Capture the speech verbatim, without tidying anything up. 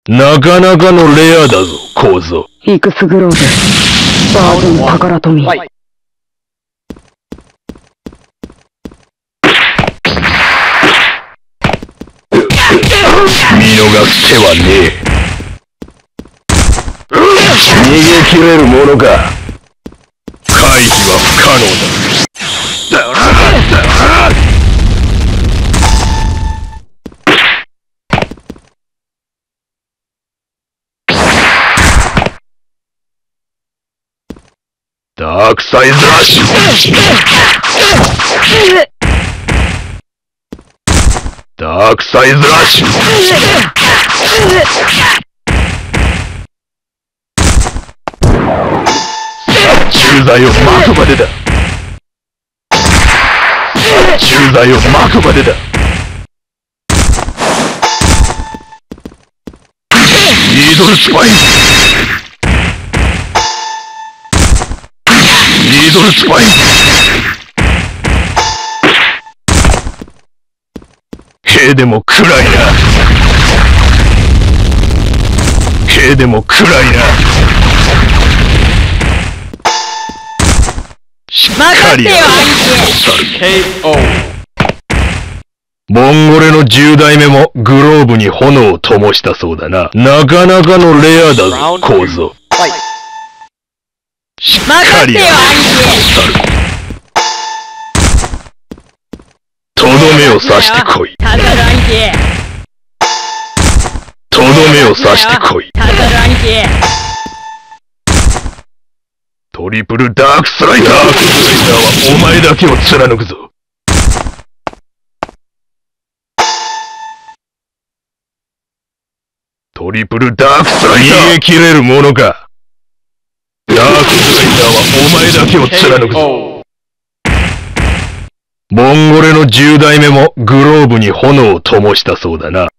なかなかのレアだぞ、小僧。 イクスグローブ、バージョン宝富。 見逃す手はねえ。逃げ切れるものか。回避は不可能だ。ダークサイズラッシュ。ダークサイズラッシュ。殺虫剤をまくまでだ。殺虫剤をまくまでだ。ニードルスパイン。ニードルスパイン。兵でも暗いな。兵でも暗いな。しっかりやる。ケーオー。モンゴレのじゅう代目もグローブに炎を灯したそうだな。なかなかのレアだぞ、小僧。しっかりやる。とどめを刺してこい。とどめを刺してこい。トリプルダークスライダー。ダークスライダーはお前だけを貫くぞ。トリプルダークスライダー。逃げ切れるものか。ダークスライダーはお前だけを貫くぞ。モンゴレのじゅう代目もグローブに炎を灯したそうだな。